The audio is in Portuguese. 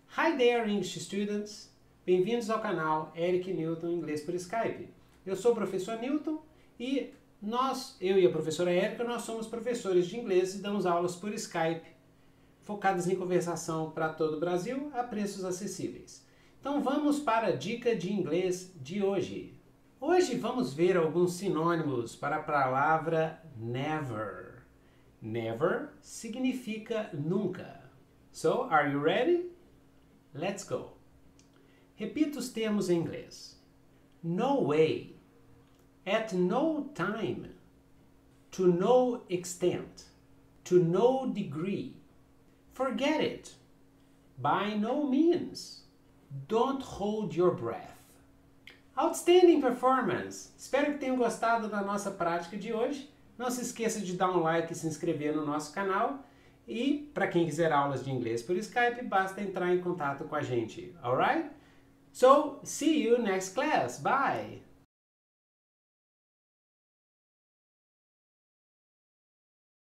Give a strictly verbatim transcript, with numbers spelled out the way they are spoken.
Hi there, English students! Bem-vindos ao canal Eric Newton Inglês por Skype. Eu sou o professor Newton e nós, eu e a professora Erika, nós somos professores de inglês e damos aulas por Skype, focadas em conversação para todo o Brasil a preços acessíveis. Então vamos para a dica de inglês de hoje. Hoje vamos ver alguns sinônimos para a palavra never. Never significa nunca. So, are you ready? Let's go! Repita os termos em inglês. No way. At no time. To no extent. To no degree. Forget it. By no means. Don't hold your breath. Outstanding performance! Espero que tenham gostado da nossa prática de hoje. Não se esqueça de dar um like e se inscrever no nosso canal. E, para quem quiser aulas de inglês por Skype, basta entrar em contato com a gente. Alright? So, see you next class. Bye!